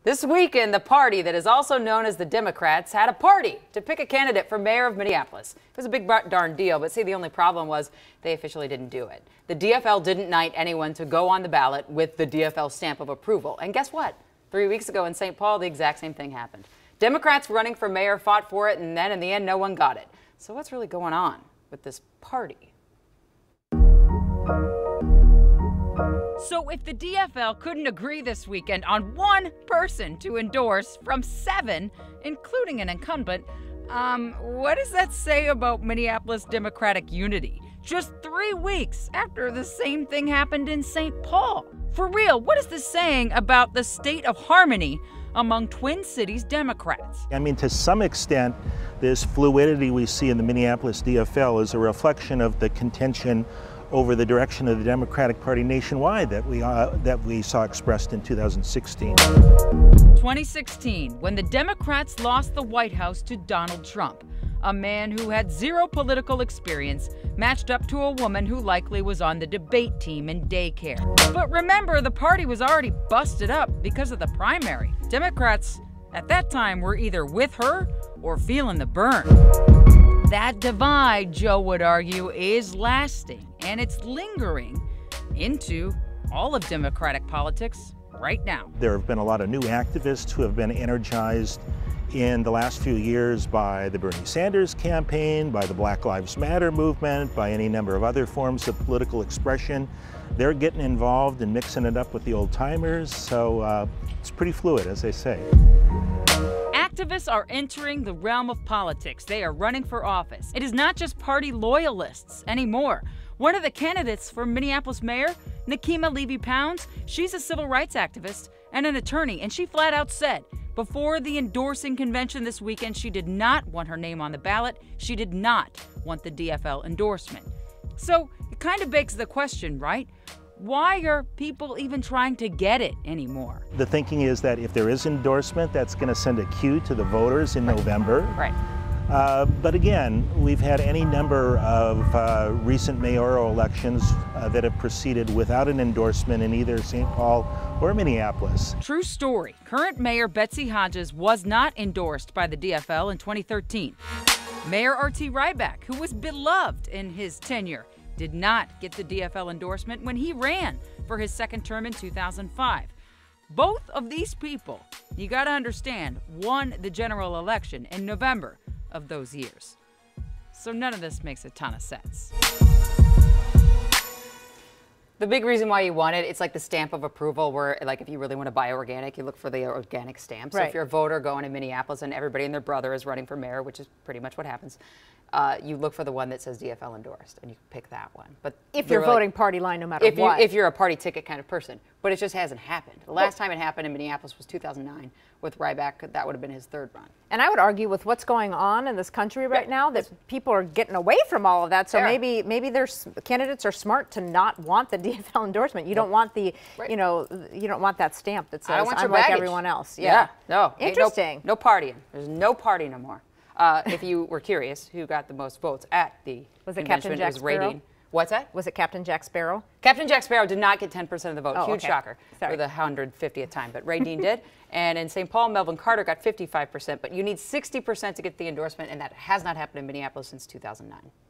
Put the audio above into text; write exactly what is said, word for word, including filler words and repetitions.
This weekend, the party that is also known as the Democrats had a party to pick a candidate for mayor of Minneapolis. It was a big darn deal, but see, the only problem was they officially didn't do it. The D F L didn't knight anyone to go on the ballot with the D F L stamp of approval. And guess what? Three weeks ago in Saint Paul, the exact same thing happened. Democrats running for mayor fought for it, and then in the end, no one got it. So what's really going on with this party? So if the D F L couldn't agree this weekend on one person to endorse from seven, including an incumbent, um, what does that say about Minneapolis Democratic unity? Just three weeks after the same thing happened in Saint Paul. For real, what is this saying about the state of harmony among Twin Cities Democrats? I mean, to some extent, this fluidity we see in the Minneapolis D F L is a reflection of the contention over the direction of the Democratic Party nationwide that we uh, that we saw expressed in two thousand sixteen. twenty sixteen, when the Democrats lost the White House to Donald Trump, a man who had zero political experience matched up to a woman who likely was on the debate team in daycare. But remember, the party was already busted up because of the primary. Democrats at that time were either with her or feeling the burn. That divide, Joe would argue, is lasting, and it's lingering into all of Democratic politics right now. There have been a lot of new activists who have been energized in the last few years by the Bernie Sanders campaign, by the Black Lives Matter movement, by any number of other forms of political expression. They're getting involved and mixing it up with the old-timers, so uh, it's pretty fluid, as they say. Activists are entering the realm of politics. They are running for office. It is not just party loyalists anymore. One of the candidates for Minneapolis mayor, Nikema Levy-Pounds, she's a civil rights activist and an attorney, and she flat out said before the endorsing convention this weekend she did not want her name on the ballot. She did not want the D F L endorsement. So it kind of begs the question, right? Why are people even trying to get it anymore? The thinking is that if there is endorsement, that's going to send a cue to the voters in November. Right. Uh, but again, we've had any number of uh, recent mayoral elections uh, that have proceeded without an endorsement in either Saint Paul or Minneapolis. True story. Current Mayor Betsy Hodges was not endorsed by the D F L in twenty thirteen. Mayor R T Ryback, who was beloved in his tenure, did not get the D F L endorsement when he ran for his second term in two thousand five. Both of these people, you got to understand, won the general election in November of those years. So none of this makes a ton of sense. The big reason why you want it, it's like the stamp of approval where, like, if you really want to buy organic, you look for the organic stamp. So Right. if you're a voter going to Minneapolis and everybody and their brother is running for mayor, which is pretty much what happens, uh, you look for the one that says D F L endorsed, and you pick that one. But If you're like, voting party line, no matter if what. You, if you're a party ticket kind of person. But it just hasn't happened. The last time it happened in Minneapolis was two thousand nine with Ryback. That would have been his third run. And I would argue with what's going on in this country right Yeah. now that people are getting away from all of that. So They are. maybe maybe there's candidates are smart to not want the D F L endorsement. You don't want the Right. you know you don't want that stamp that I don't says want I'm your like baggage. everyone else. Yeah, Yeah. no. ain't no- Interesting. No, partying. There's no party no more. Uh, if you were curious who got the most votes at the Was it convention, Captain Jack was Radine. Sparrow? What's that? Was it Captain Jack Sparrow? Captain Jack Sparrow did not get ten percent of the vote. Oh, Huge okay. shocker Sorry. for the one hundred fiftieth time. But Ray Dean did. And in Saint Paul, Melvin Carter got fifty-five percent. But you need sixty percent to get the endorsement, and that has not happened in Minneapolis since two thousand nine.